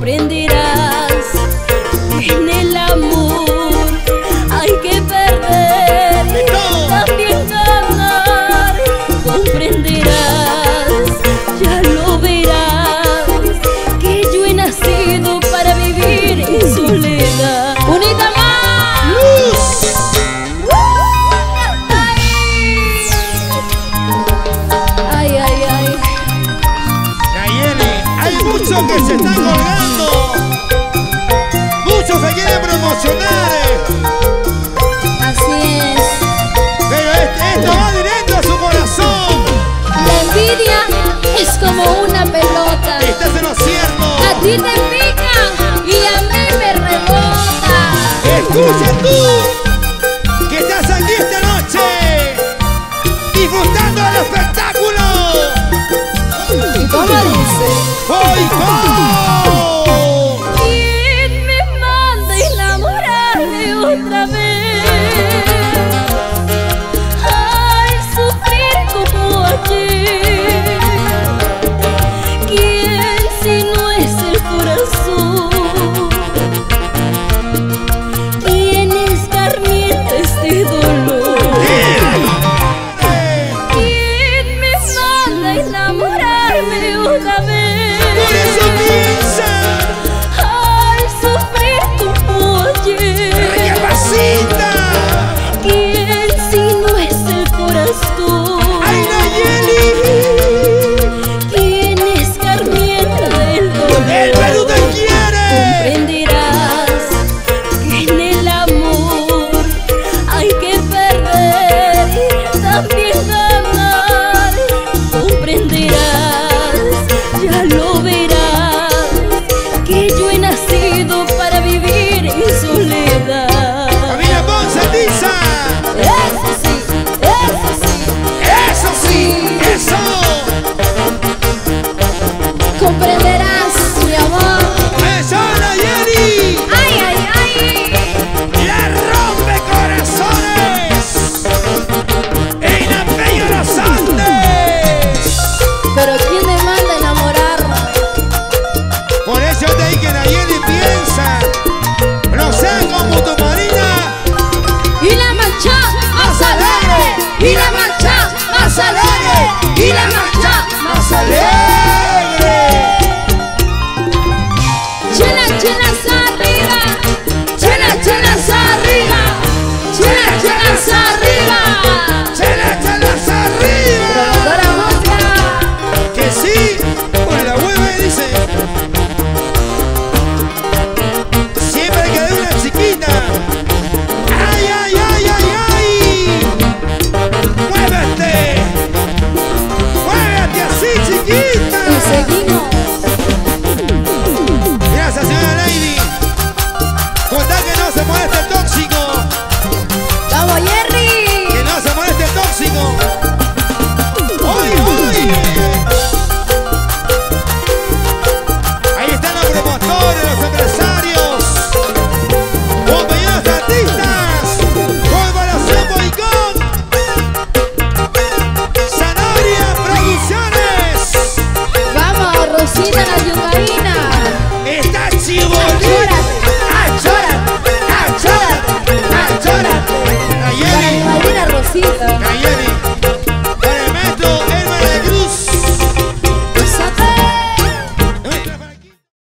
comprenderás que en el amor hay que perder y también ganar. Comprenderás, ya lo verás, que yo he nacido para vivir en soledad. ¡Bonita más! ¡Luz! ¡Ay, ay, ay! Nayeli, hay muchos que se están colgando, muchos que quieren promocionar. Así es. Pero esto va directo a su corazón. La envidia es como una pelota. Estás en lo cierto. A ti te pica y a mí me rebota. Escucha tú, que estás aquí esta noche, disfrutando del espectáculo. ¿Y cómo dice? ¡Hoy, hoy! ¿Quién me manda enamorarme otra vez? Ay, sufrir como ayer. ¿Quién si no es el corazón? ¿Quién escarmienta este dolor? ¿Quién me manda enamorarme otra vez? Por eso piensa, Ay, sufrir como ayer. recapacita. ¿Quién si no es el corazón? ¡Ay, Nayeli! ¿Quién escarmienta el ¡El dolor? Perú te quiere! Comprenderás que en el amor hay que perder y también ganar. Comprenderás, ya lo verás, que yo he nacido para vivir en soledad. ¡Familia Ponsatiza! Eso sí, eso sí, ¡Eso sí! ¡Eso! comprenderás, mi amor. ¡Eso, Nayeli! Ay, ay, ay. ¡La rompe corazones! ¡En la Peña Los Andes! Pero ¿quién me manda enamorarme? Por eso te dije que Nayeli piensa, no sea como tu marina. Y la marcha más alegre, y la marcha más alegre, y la marcha más alegre. Chela, chelas arriba, chela, chelas arriba, chela, chelas arriba. ¡Chela, chelas arriba! Productora música. Que sí, pues la hueva dice. Siempre que de una chiquita. ¡Ay, ay, ay, ay, ay! ¡Muévete! ¡Muévete así, chiquita! Y seguimos. Gracias, señora Lady. Contá que no se moleste el tóxico. ¡Vamos, Jerry! Que no se moleste el tóxico. ¡Hoy, hoy! Ahí están los promotores, los empresarios, compañeros artistas, Corporación Boicot, Zanahoria Producciones. ¡Vamos, Rosita la yungaína! Está chibolita. ¡Achórate! ¡Achórate! ¡Achórate! Nayeli, Para mi madrina Rosita. Nayeli.